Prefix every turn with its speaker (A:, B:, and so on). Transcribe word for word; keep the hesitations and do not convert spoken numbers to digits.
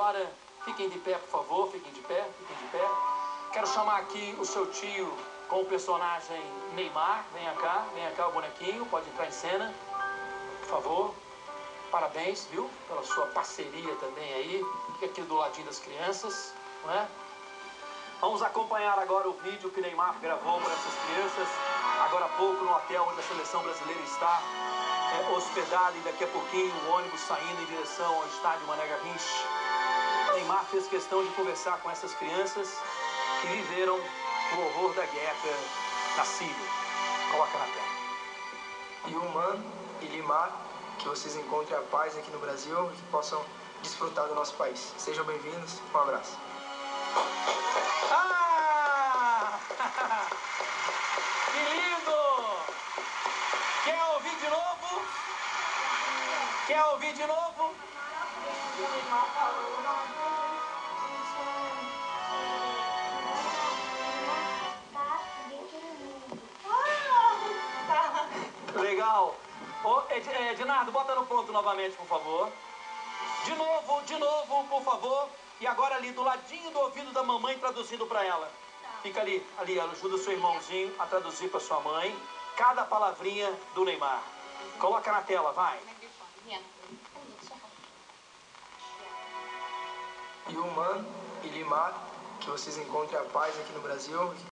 A: senhora. Fiquem de pé, por favor, fiquem de pé, fiquem de pé. Quero chamar aqui o seu tio com o personagem Neymar. Venha cá, venha cá o bonequinho, pode entrar em cena, por favor. Parabéns, viu, pela sua parceria também aí, fica aqui do ladinho das crianças, não é? Vamos acompanhar agora o vídeo que Neymar gravou para essas crianças, agora há pouco no hotel onde a seleção brasileira está é, hospedada, e daqui a pouquinho o ônibus saindo em direção ao estádio Mané Garrincha. Neymar fez questão de conversar com essas crianças que viveram o horror da guerra na Síria. Coloca na tela.
B: Yuman e Limar, que vocês encontrem a paz aqui no Brasil e que possam desfrutar do nosso país. Sejam bem-vindos, um abraço.
A: Ah! Que lindo! Quer ouvir de novo? Quer ouvir de novo? Legal. Ô, Ed, Ednardo, bota no ponto novamente, por favor. De novo, de novo, por favor. E agora ali, do ladinho do ouvido da mamãe, traduzindo para ela. Fica ali, ali, ajuda o seu irmãozinho a traduzir para sua mãe cada palavrinha do Neymar. Coloca na tela, vai.
B: Yuman e Limar, que vocês encontrem a paz aqui no Brasil.